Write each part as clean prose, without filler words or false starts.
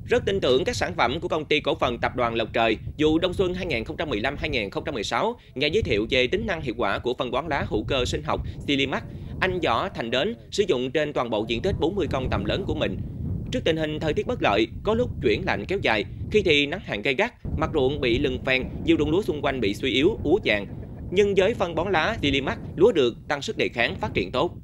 Rất tin tưởng các sản phẩm của công ty cổ phần tập đoàn Lộc Trời. Vụ đông xuân 2015-2016, nhà giới thiệu về tính năng hiệu quả của phân bón lá hữu cơ sinh học Silimax, anh Võ Thành Đến sử dụng trên toàn bộ diện tích 40 công tầm lớn của mình. Trước tình hình thời tiết bất lợi, có lúc chuyển lạnh kéo dài, khi thì nắng hạn gay gắt, mặt ruộng bị lừng phèn, nhiều ruộng lúa xung quanh bị suy yếu, úa vàng. Nhưng với phân bón lá Silimax, lúa được tăng sức đề kháng, phát triển tốt.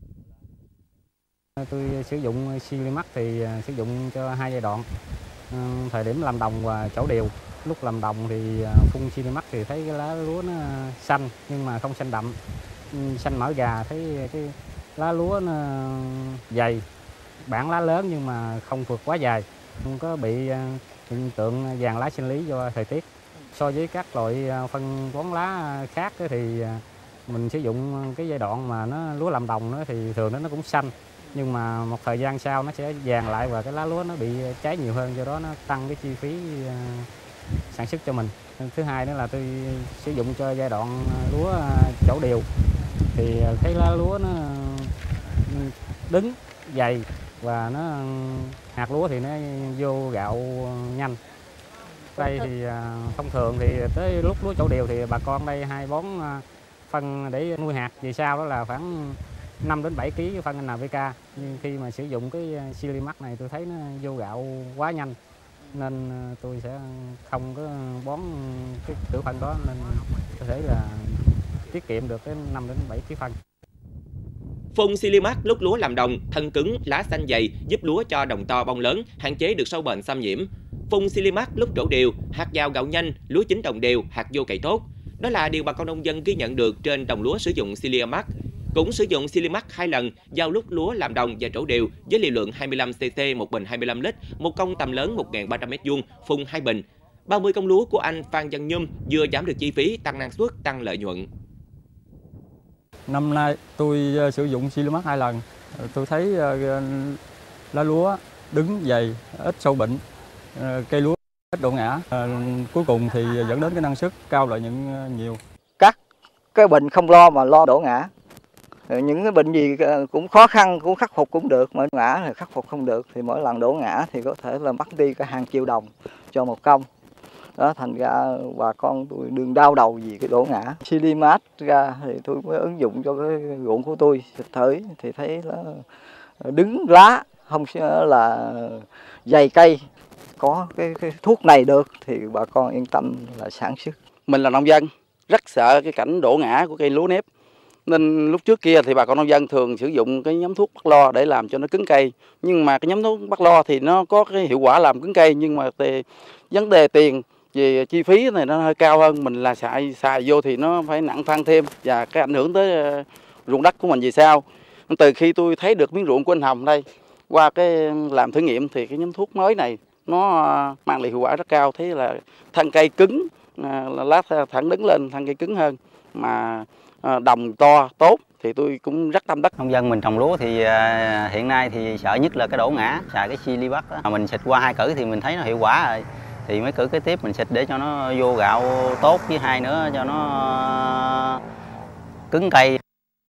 Tôi sử dụng Silimax thì sử dụng cho hai giai đoạn, thời điểm làm đồng và chổ điều. Lúc làm đồng thì phun Silimax thì thấy cái lá lúa nó xanh nhưng mà không xanh đậm, xanh mỡ gà, thấy cái lá lúa nó dày, bản lá lớn nhưng mà không vượt quá dài, không có bị hiện tượng vàng lá sinh lý do thời tiết. So với các loại phân bón lá khác thì mình sử dụng cái giai đoạn mà nó lúa làm đồng nó thì thường nó cũng xanh, nhưng mà một thời gian sau nó sẽ vàng lại và cái lá lúa nó bị cháy nhiều hơn, do đó nó tăng cái chi phí sản xuất cho mình. Thứ hai nữa là tôi sử dụng cho giai đoạn lúa chổ điều thì thấy lá lúa nó đứng dày và nó hạt lúa thì nó vô gạo nhanh. Đây thì thông thường thì tới lúc lúa chổ điều thì bà con đây hay bón phân để nuôi hạt về sau, đó là khoảng 5 đến 7 kg phân NPK. Nhưng khi mà sử dụng cái Silimax này tôi thấy nó vô gạo quá nhanh nên tôi sẽ không có bón cái kiểu phân đó, nên có thể là tiết kiệm được cái 5 đến 7 kg phân. Phun Silimax lúc lúa làm đồng, thân cứng, lá xanh dày giúp lúa cho đồng to bông lớn, hạn chế được sâu bệnh xâm nhiễm. Phun Silimax lúc trổ điều, hạt vào gạo nhanh, lúa chín đồng đều, hạt vô cày tốt. Đó là điều bà con nông dân ghi nhận được trên đồng lúa sử dụng Silimax. Cũng sử dụng Silimax 2 lần vào lúc lúa làm đồng và trổ đều với liều lượng 25cc một bình 25 lít, một công tầm lớn 1.300m2, phun 2 bình. 30 công lúa của anh Phan Văn Nhum vừa giảm được chi phí, tăng năng suất, tăng lợi nhuận. Năm nay tôi sử dụng Silimax 2 lần, tôi thấy lá lúa đứng dày, ít sâu bệnh, cây lúa ít độ ngã, cuối cùng thì dẫn đến cái năng suất cao, lợi nhuận nhiều. Các cái bệnh không lo mà lo đổ ngã, những cái bệnh gì cũng khó khăn cũng khắc phục cũng được, mà ngã thì khắc phục không được thì mỗi lần đổ ngã thì có thể là mất đi cả hàng triệu đồng cho một công. Đó, thành ra bà con tôi đừng đau đầu vì cái đổ ngã. Silimax ra thì tôi mới ứng dụng cho cái ruộng của tôi xịt thử thì thấy nó đứng lá, không là dày cây. Có cái thuốc này được thì bà con yên tâm là sản xuất. Mình là nông dân, rất sợ cái cảnh đổ ngã của cây lúa nếp. Nên lúc trước kia thì bà con nông dân thường sử dụng cái nhóm thuốc Bắc Lo để làm cho nó cứng cây. Nhưng mà cái nhóm thuốc Bắc Lo thì nó có cái hiệu quả làm cứng cây, nhưng mà vấn đề tiền về chi phí này nó hơi cao hơn. Mình là xài vô thì nó phải nặng phân thêm và cái ảnh hưởng tới ruộng đất của mình về sau. Từ khi tôi thấy được miếng ruộng của anh Hồng đây, qua cái làm thử nghiệm thì cái nhóm thuốc mới này nó mang lại hiệu quả rất cao. Thế là thân cây cứng, lá thẳng đứng lên, thân cây cứng hơn, mà đồng to tốt thì tôi cũng rất tâm đắc. Nông dân mình trồng lúa thì hiện nay thì sợ nhất là cái đổ ngã, xài cái Silimax đó. Mình xịt qua 2 cử thì mình thấy nó hiệu quả rồi, thì mấy cử kế tiếp mình xịt để cho nó vô gạo tốt, với 2 nữa cho nó cứng cây.